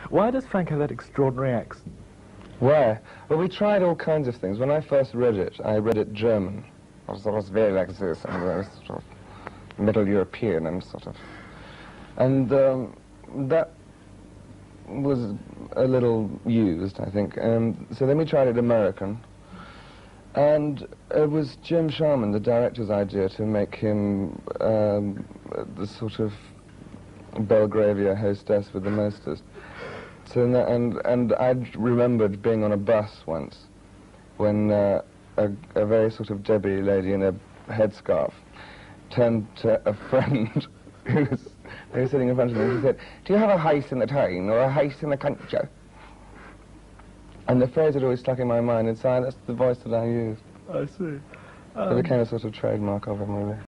Why does Frank have that extraordinary accent? Why? Well, we tried all kinds of things. When I first read it, I read it German. I was very like this, and I was sort of Middle European and sort of... And that was a little used, I think. So then we tried it American. And it was Jim Sharman, the director's idea, to make him the sort of Belgravia hostess with the mostest. So and I remembered being on a bus once when a very sort of Debbie lady in a headscarf turned to a friend who was sitting in front of me, and she said, "Do you have a house in the town or a house in the country?" And the phrase had always stuck in my mind, and so that's the voice that I used. I see. It became a sort of trademark of him, really.